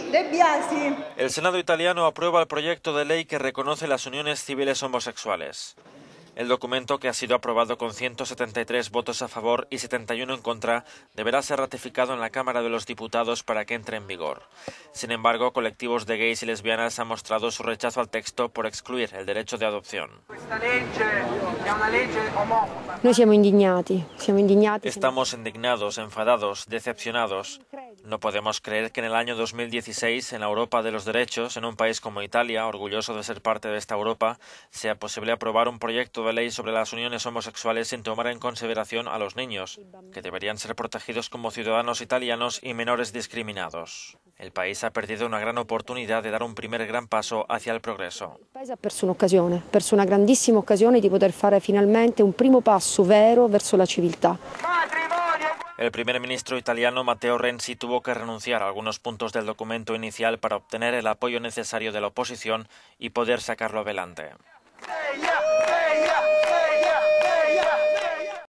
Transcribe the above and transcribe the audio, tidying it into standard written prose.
De Biasi. El Senado italiano aprueba el proyecto de ley que reconoce las uniones civiles homosexuales. El documento, que ha sido aprobado con 173 votos a favor y 71 en contra, deberá ser ratificado en la Cámara de los Diputados para que entre en vigor. Sin embargo, colectivos de gays y lesbianas han mostrado su rechazo al texto por excluir el derecho de adopción. Estamos indignados, enfadados, decepcionados. No podemos creer que en el año 2016, en la Europa de los derechos, en un país como Italia, orgulloso de ser parte de esta Europa, sea posible aprobar un proyecto de ley sobre las uniones homosexuales sin tomar en consideración a los niños, que deberían ser protegidos como ciudadanos italianos y menores discriminados. El país ha perdido una gran oportunidad de dar un primer gran paso hacia el progreso. Il paese ha perso una grandissima occasione di poter fare finalmente un primo passo vero verso la civiltà. El primer ministro italiano Matteo Renzi tuvo que renunciar a algunos puntos del documento inicial para obtener el apoyo necesario de la oposición y poder sacarlo adelante.